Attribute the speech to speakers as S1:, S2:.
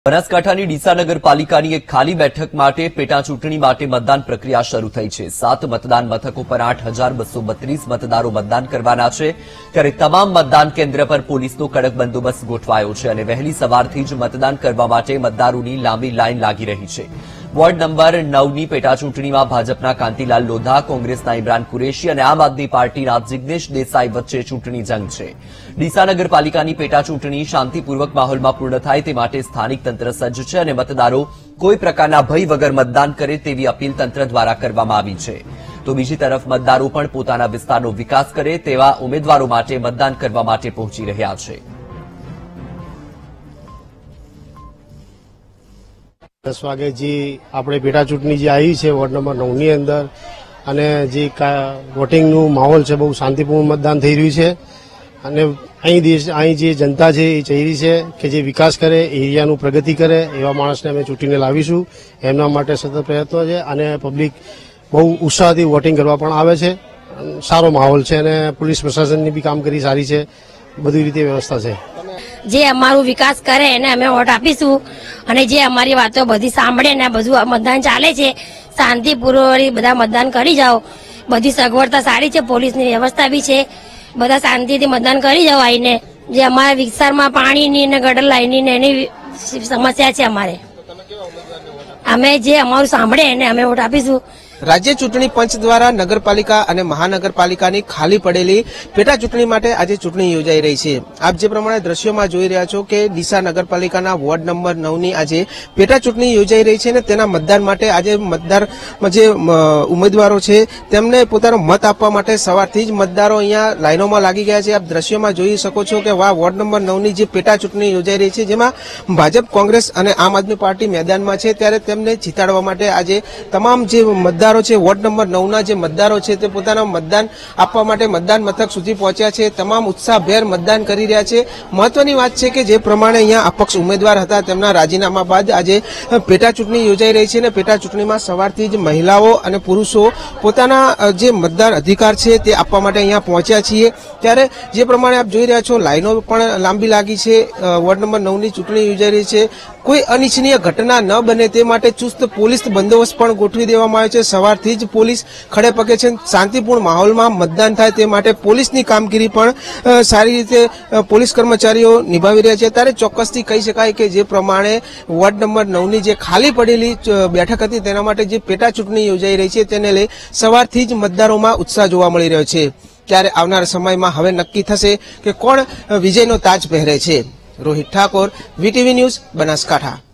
S1: બનાસકાંઠાની ડીસા નગરપાલિકાની એક ખાલી બેઠક માટે પેટા ચૂંટણી માટે મતદાન પ્રક્રિયા શરૂ થઈ છે। 7 મતદાન મથકો પર 8,232 મતદારો મતદાન કરવાના છે, ત્યારે તમામ મતદાન કેન્દ્ર પર પોલીસનો કડક બંદોબસ્ત ગોઠવાયો છે અને વહેલી સવારથી જ મતદાન કરવા માટે મતદારોની લાંબી લાઈન લાગી રહી છે। વોર્ડ નંબર 9ની પેટા ચૂંટણીમાં ભાજપના કાંતિલાલ લોધા, કોંગ્રેસના ઇમરાન કુરેશી અને આમ આદમી પાર્ટીના જિગ્નેશ દેસાઈ વચ્ચે ચૂંટણી જંગ છે। ડીસા નગરપાલિકાની પેટા ચૂંટણી શાંતિપૂર્વક માહોલમાં પૂર્ણ થાય તે માટે સ્થાનિક તંત્ર સજ્જ છે અને મતદારો કોઈ પ્રકારના ભય વગર મતદાન કરે તેવી અપીલ તંત્ર દ્વારા કરવામાં આવી છે। તો બીજી તરફ મતદારો પણ પોતાના વિસ્તારનો વિકાસ કરે તેવા ઉમેદવારો માટે મતદાન કરવા માટે પહોંચી રહ્યા છે।
S2: 10 વાગે જે આપણે પેટા ચૂંટણી જે આવી છે વોર્ડ નંબર 9ની અંદર, અને જે વોટિંગનું માહોલ છે બહુ શાંતિપૂર્ણ મતદાન થઈ રહ્યું છે અને અહીં જે જનતા છે એ ચાહી રહી છે કે જે વિકાસ કરે, એરિયાનું પ્રગતિ કરે એવા માણસને અમે ચૂંટીને લાવીશું। એમના માટે સતત પ્રયત્નો છે અને પબ્લિક બહુ ઉત્સાહથી વોટિંગ કરવા પણ આવે છે। સારો માહોલ છે અને પોલીસ પ્રશાસનની બી કામગીરી સારી છે, બધી રીતે વ્યવસ્થા છે।
S3: જે અમારું વિકાસ કરે એને અમે વોટ આપીશું અને જે અમારી વાતો બધી સાંભળે ને બધું મતદાન ચાલે છે શાંતિપૂર્વક બધા મતદાન કરી જાઓ। બધી સગવડતા સારી છે, પોલીસની વ્યવસ્થા બી છે, બધા શાંતિથી મતદાન કરી જાઓ આવીને। જે અમારા વિસ્તારમાં પાણીની ને ગટર લાઈનની ને એની સમસ્યા છે અમારે, અમે જે અમારું સાંભળે એને અમે વોટ આપીશું।
S4: राज्य चूंटणी पंच द्वारा नगरपालिका और महानगरपालिका खाली पड़ेली पेटा चूंटणी माटे आज चूंटणी योजाई रही है। आप जे प्रमाणे दृश्यों में जोई रह्या छो के डीसा नगरपालिका वोर्ड नंबर 9 आज पेटा चूंटणी योजाई रही है। तेना मतदान माटे आज मतदार जे उम्मीदवारों छे तेमने पोतानो मत आपवा माटे सवारथी ज मतदारों अहींया लाइनों में लागी गया है। आप दृश्यों में जोई शको छो के वोर्ड नंबर 9 जे पेटा चूंटणी योजाई रही है, जेमां भाजप, कांग्रेस और आम आदमी पार्टी मैदान में छे, त्यारे तेमने जीताडवा माटे आज तमाम जे मतदार वोर्ड नंबर 9 जे मतदारों छे ते पोताना मतदान आपवा माटे मतदान मथक सुधी पहोंच्या छे। तमाम उत्साहभेर मतदान करी रह्या छे। महत्वनी वात छे के जे प्रमाणे अहींया अपक्ष उम्मीदवार हता तेमना राजीनामा बाद आज पेटा चूंटणी योजाई रही छे। पेटा चूंटणीमां सवारथी ज महिलाओ अने पुरुषो पोताना जे मतदार अधिकार छे ते आपवा माटे अहींया पहोंच्या छीए। त्यारे जे प्रमाणे आप जोई रह्या छो लाइनो पण लांबी लागी छे। वोर्ड नंबर 9 नी चूंटणी योजाई रही छे। कोई अनिच्छनीय घटना न बने ते माटे चुस्त पोलीस बंदोबस्त पण गोठवी देवामां आव्यो छे। सवारथी ज पोलीस खड़े पगे छे। शांतिपूर्ण माहोलमां मतदान थाय ते माटे पोलीसनी कामगीरी पण सारी रीते पोलीस कर्मचारीओ निभावी रह्या छे। त्यारे चोक्कसथी कही शकाय के जे प्रमाणे वोर्ड नंबर 9 नी जे खाली पड़ेली बेठक हती तेना माटे जे पेटा चूंटणी योजाई रही छे तेने लई सवारथी ज मतदारोमां उत्साह जोवा मळी रह्यो छे। त्यारे आवनार समयमां हवे नक्की थशे के कोण विजयनो ताज पहेरे छे। Rohit Thakur, VTV news, Banaskantha.